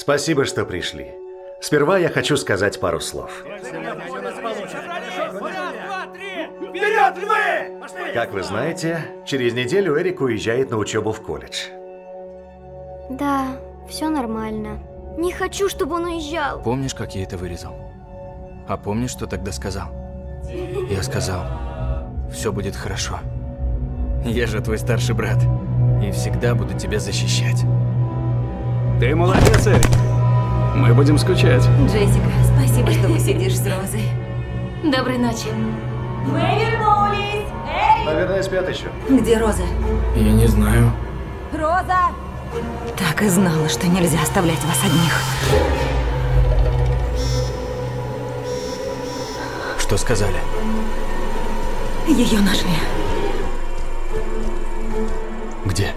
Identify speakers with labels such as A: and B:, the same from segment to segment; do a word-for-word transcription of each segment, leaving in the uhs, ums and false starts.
A: Спасибо, что пришли. Сперва я хочу сказать пару слов.
B: Вперед, львы!
A: Как вы знаете, через неделю Эрик уезжает на учебу в колледж.
C: Да, все нормально. Не хочу, чтобы он уезжал.
D: Помнишь, как я это вырезал? А помнишь, что тогда сказал? Я сказал, все будет хорошо. Я же твой старший брат. И всегда буду тебя защищать.
E: Ты молодец, Эрик. Мы будем скучать.
F: Джессика, спасибо, что посидишь с Розой.
G: Доброй ночи.
F: Мы вернулись! Эрик!
A: Наверное, спят еще.
F: Где Роза?
D: Я не знаю.
F: Роза! Так и знала, что нельзя оставлять вас одних.
D: Что сказали?
F: Ее нашли.
D: Где?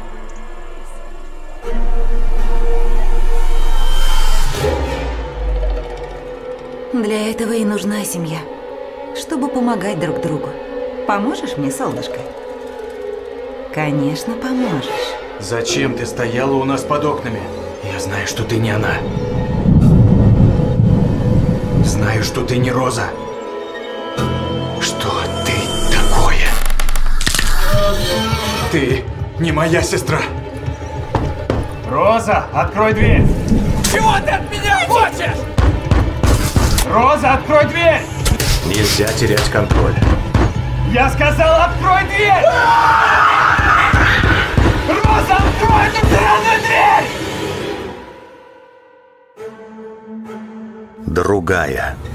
F: Для этого и нужна семья. Чтобы помогать друг другу. Поможешь мне, солнышко? Конечно, поможешь.
D: Зачем ты стояла у нас под окнами? Я знаю, что ты не она. Знаю, что ты не Роза. Что ты такое? Ты не моя сестра.
B: Роза, открой дверь! Чего ты от меня хочешь? Роза, открой дверь!
A: Нельзя терять контроль.
B: Я сказал, открой дверь! Роза, открой эту сраную дверь!
A: Другая.